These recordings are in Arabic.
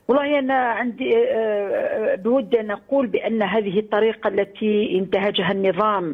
والله أنا عندي بود أن أقول بأن هذه الطريقة التي انتهجها النظام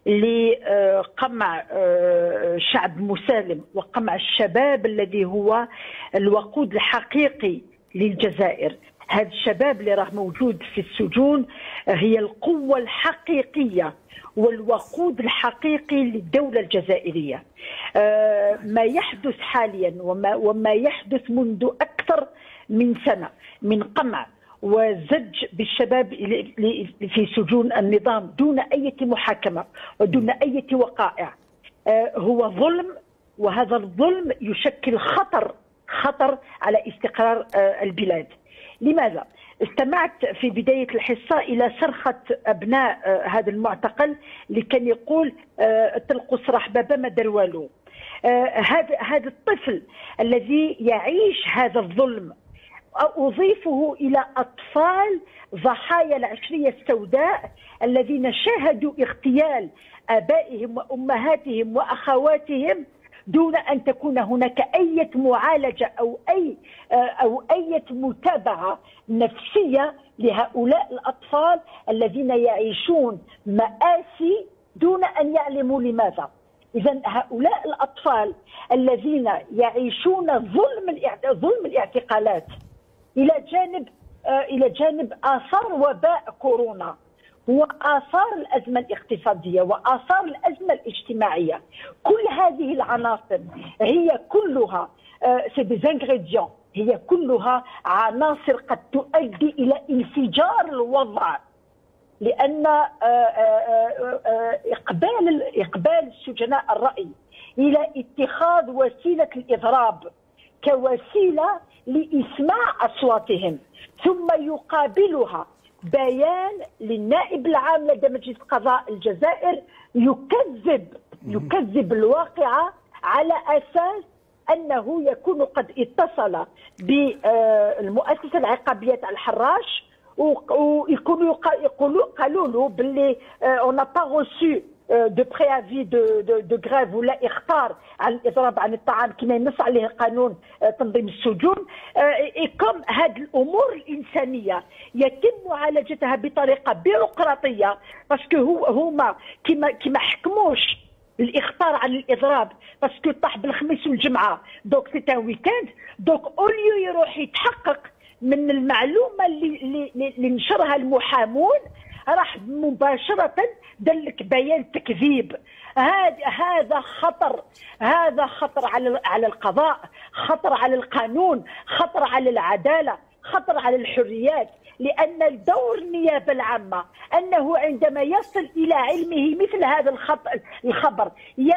لقمع شعب مسالم وقمع الشباب الذي هو الوقود الحقيقي للجزائر، هذا الشباب اللي راه موجود في السجون هي القوة الحقيقية والوقود الحقيقي للدولة الجزائرية. ما يحدث حاليا وما يحدث منذ أكثر من سنة من قمع وزج بالشباب في سجون النظام دون أي محاكمة ودون أي وقائع هو ظلم، وهذا الظلم يشكل خطر على استقرار البلاد. لماذا؟ استمعت في بداية الحصة إلى صرخة أبناء هذا المعتقل اللي كان يقول طلقوا سراح بابا ما دار والو. هذا الطفل الذي يعيش هذا الظلم أضيفه إلى أطفال ضحايا العشرية السوداء الذين شاهدوا اغتيال آبائهم وأمهاتهم وأخواتهم دون أن تكون هناك أي معالجة أو أي متابعة نفسية لهؤلاء الأطفال الذين يعيشون مآسي دون أن يعلموا لماذا. إذن هؤلاء الأطفال الذين يعيشون ظلم الاعتقالات إلى جانب آثار وباء كورونا وآثار الأزمة الاقتصادية وآثار الأزمة الاجتماعية، كل هذه العناصر هي كلها هي كلها عناصر قد تؤدي إلى انفجار الوضع، لأن إقبال السجناء الرأي إلى اتخاذ وسيلة الإضراب كوسيلة لإسماع أصواتهم ثم يقابلها بيان للنائب العام لدى مجلس قضاء الجزائر يكذب الواقعة على أساس أنه يكون قد اتصل بالمؤسسة العقابية تاع الحراش ويكونوا قالوا له باللي on n'a pas reçu de préavis de grève ولا اخطار على الاضراب عن الطعام كما ينص عليه قانون تنظيم السجون. كم هذه الامور الانسانيه يتم معالجتها بطريقه بيروقراطيه باسكو هما كما حكموش الاخطار عن الاضراب باسكو طاح بالخميس والجمعه دوك سي ان ويكاند، دوك اوليو يروح يتحقق من المعلومه اللي نشرها المحامون راح مباشره دلك بيان تكذيب. هذا خطر على القضاء، خطر على القانون، خطر على العداله، خطر على الحريات، لان دور النيابه العامه انه عندما يصل الى علمه مثل هذا الخبر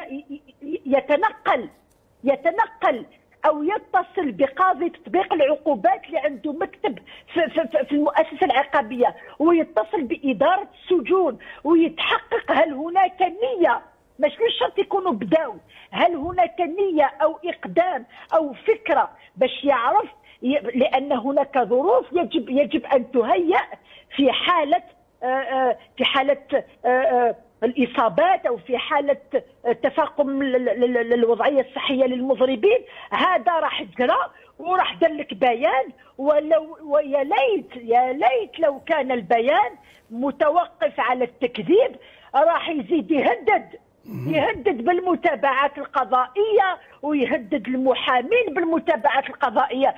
يتنقل أو يتصل بقاضي تطبيق العقوبات اللي عنده مكتب في المؤسسة العقابية ويتصل بإدارة السجون ويتحقق هل هناك نية، مش شرط يكونوا بداو، هل هناك نية أو إقدام أو فكرة باش يعرف، لأن هناك ظروف يجب أن تهيأ في حالة الإصابات أو في حالة تفاقم الوضعية الصحية للمضربين. هذا راح جرى وراح دلك بيان، ويا ليت لو كان البيان متوقف على التكذيب، راح يزيد يهدد بالمتابعات القضائية ويهدد المحامين بالمتابعات القضائية.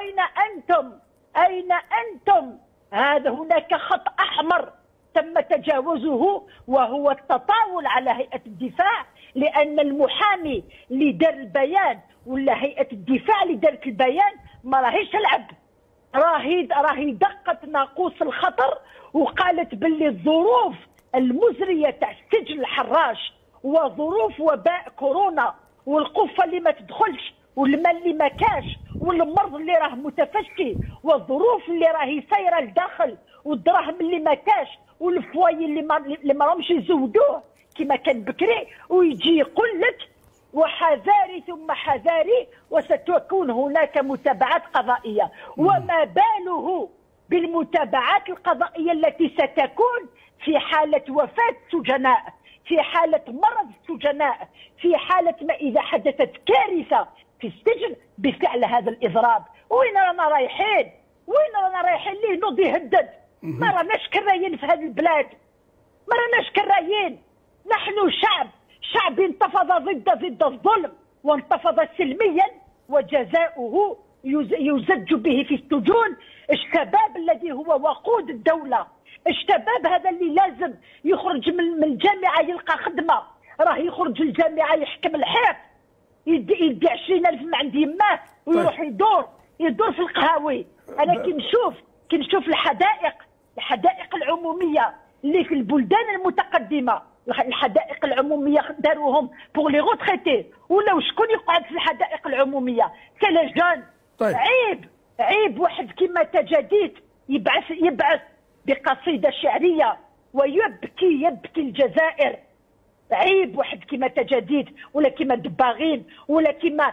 أين أنتم؟ هذا هناك خط أحمر تم تجاوزه وهو التطاول على هيئة الدفاع، لأن المحامي اللي دار البيان ولا هيئة الدفاع اللي دارت البيان ما راهيش تلعب، راهي دقت ناقوس الخطر وقالت باللي الظروف المزرية تاع السجن الحراش وظروف وباء كورونا والقفة اللي ما تدخلش والماء اللي ما كاش والمرض اللي راه متفشي والظروف اللي راهي سايره لداخل والدراهم اللي ما كاش والفواي اللي ما راهمش يزودوه كما كان بكري، ويجي يقول لك وحذاري ثم حذاري وستكون هناك متابعات قضائيه. وما باله بالمتابعات القضائيه التي ستكون في حاله وفاه سجناء، في حاله مرض سجناء، في حاله ما اذا حدثت كارثه في السجن بفعل هذا الاضراب. وين رانا رايحين؟ وين رانا رايحين ليه؟ نوض يهدد. ما راناش كرايين في هذه البلاد، ما راناش كرايين. نحن شعب انتفض ضد الظلم وانتفض سلميا، وجزاؤه يزج به في السجون. الشباب الذي هو وقود الدولة، الشباب هذا اللي لازم يخرج من الجامعة يلقى خدمة، راه يخرج الجامعة يحكم الحيط، يدي 20,000 من عند يماه ويروح يدور في القهاوي. انا كي نشوف الحدائق العموميه اللي في البلدان المتقدمه، الحدائق العموميه داروهم بور لي روتريتي، ولا شكون يقعد في الحدائق العموميه؟ سي لي جون. طيب. عيب واحد كيما تجديد يبعث بقصيده شعريه ويبكي الجزائر. عيب واحد كيما تجديد ولا كيما دباغين ولا كيما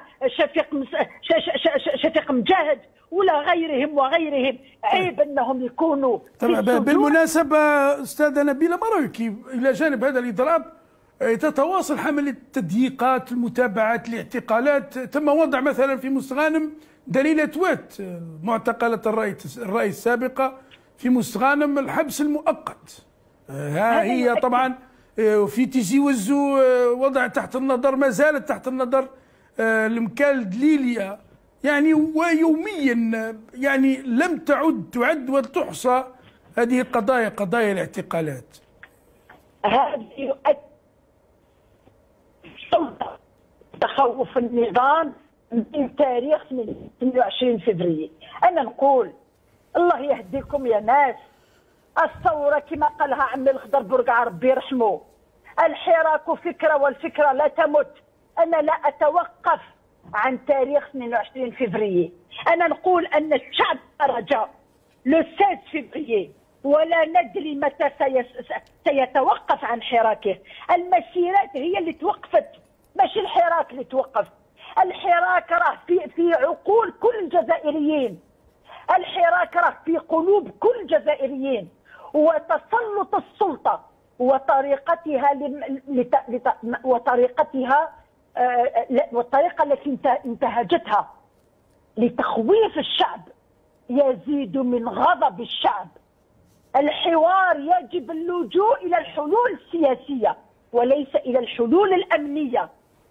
شفيق مجاهد ولا غيرهم وغيرهم، عيب انهم يكونوا. بالمناسبه استاذه نبيله، ما رايك الى جانب هذا الاضراب تتواصل حمله التضييقات، المتابعات، الاعتقالات؟ تم وضع مثلا في مستغانم دليلة وات معتقلة الرئيس السابقة في مستغانم الحبس المؤقت. ها هي طبعا في تيزي وزو وضع تحت النظر، ما زالت تحت النظر المكال دليليا، يعني ويوميا يعني لم تعد وتحصى هذه القضايا، قضايا الاعتقالات. هذه تخوف النظام من تاريخ 22 فبراير. انا نقول الله يهديكم يا ناس. الثوره كما قالها عمي الخضر برقع ربي يرحمه، الحراك فكره والفكره لا تمت. انا لا اتوقف عن تاريخ 22 فبراير. انا نقول ان الشعب خرج لو 16 فبراير ولا ندري متى سيتوقف عن حراكه. المسيرات هي اللي توقفت، ماشي الحراك اللي توقف. الحراك راه في عقول كل الجزائريين، الحراك راه في قلوب كل الجزائريين. وتسلط السلطه والطريقه التي انتهجتها لتخويف الشعب يزيد من غضب الشعب. الحوار يجب اللجوء الى الحلول السياسيه وليس الى الحلول الامنيه.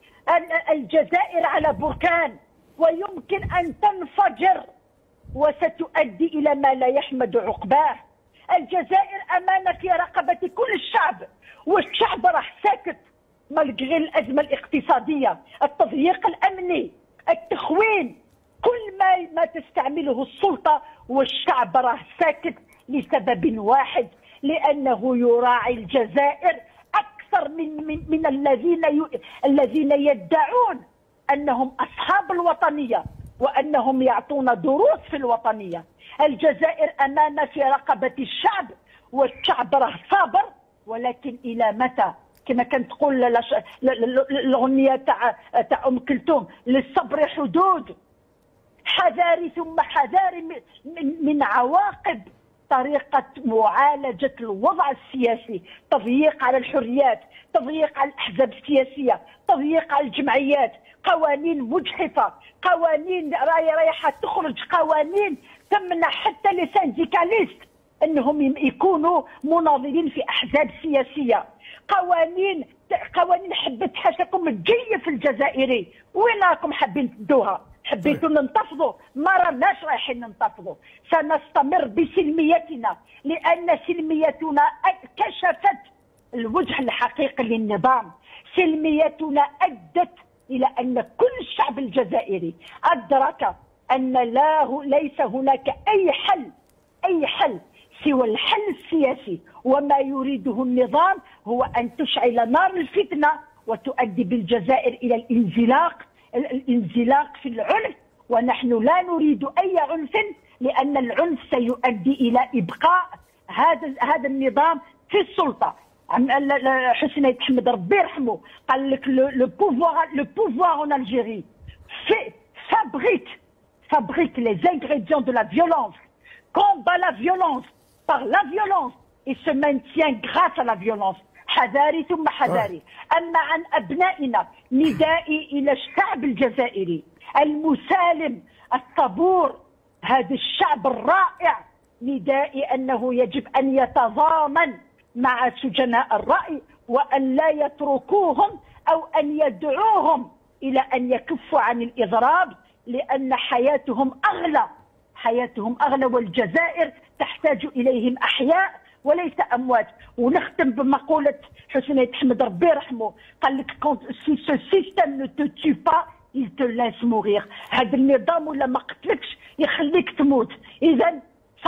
الجزائر على بركان ويمكن ان تنفجر وستؤدي الى ما لا يحمد عقباه. الجزائر امانه في رقبه كل الشعب، والشعب راه ساكت ملغي الازمه الاقتصاديه، التضييق الامني، التخوين، كل ما تستعمله السلطه، والشعب راه ساكت لسبب واحد، لانه يراعي الجزائر اكثر من الذين يدعون انهم اصحاب الوطنيه وانهم يعطون دروس في الوطنيه. الجزائر امانه في رقبه الشعب، والشعب راه صابر، ولكن الى متى؟ كما كانت تقول الاغنيه تاع ام كلثوم، للصبر حدود. حذاري ثم حذاري من عواقب طريقه معالجه الوضع السياسي، تضييق على الحريات، تضييق على الاحزاب السياسيه، تضييق على الجمعيات، قوانين مجحفه، قوانين رايحه تخرج، قوانين تمنع حتى لي سانديكاليست انهم يكونوا مناضلين في احزاب سياسيه، قوانين حبت حاشاكم تجيف الجزائري. وين راكم حابين تدوها؟ حبيتوا ننتفضوا؟ ما راناش رايحين ننتفضوا، سنستمر بسلميتنا، لان سلميتنا كشفت الوجه الحقيقي للنظام. سلميتنا ادت الى ان كل الشعب الجزائري ادرك ان ليس هناك اي حل سوى الحل السياسي، وما يريده النظام هو ان تشعل نار الفتنه وتؤدي بالجزائر الى الانزلاق في العنف، ونحن لا نريد اي عنف، لان العنف سيؤدي الى ابقاء هذا النظام في السلطه. حسني حمد ربي يرحمه قال لك لو بوفوار en Algérie fabrique les ingrédients de la violence, combat la violence par la violence et se maintient grâce à la violence. حذاري ثم حذاري. أما عن أبنائنا، ندائي إلى الشعب الجزائري المسالم الصبور هذا الشعب الرائع ندائي أنه يجب أن يتضامن مع سجناء الرأي، وأن لا يتركوهم أو أن يدعوهم إلى أن يكفوا عن الإضراب، لأن حياتهم أغلى والجزائر تحتاج إليهم أحياء وليس أموات. ونختم بمقولة حسنية أحمد ربي يرحمه، قال لك si ce système ne te tue pas il te laisse mourir. هذا النظام ولا ما قتلكش يخليك تموت. إذا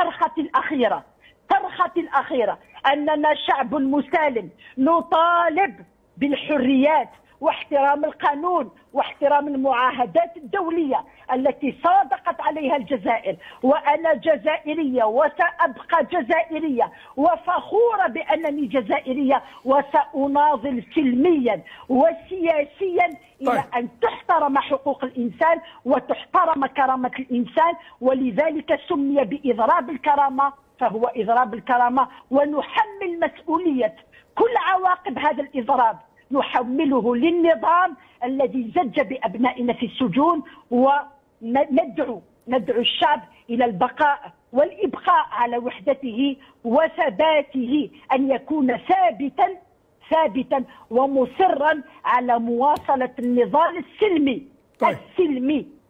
صرختي الأخيرة أننا شعب مسالم نطالب بالحريات واحترام القانون واحترام المعاهدات الدولية التي صادقت عليها الجزائر. وأنا جزائرية وسأبقى جزائرية وفخورة بأنني جزائرية، وسأناضل سلميا وسياسيا إلى أن تحترم حقوق الإنسان وتحترم كرامة الإنسان. ولذلك سمي بإضراب الكرامة، فهو إضراب الكرامة، ونحمل مسؤولية كل عواقب هذا الإضراب نحمله للنظام الذي زج بأبنائنا في السجون. وندعو الشعب إلى البقاء والإبقاء على وحدته وثباته، أن يكون ثابتا ومصرا على مواصلة النضال السلمي.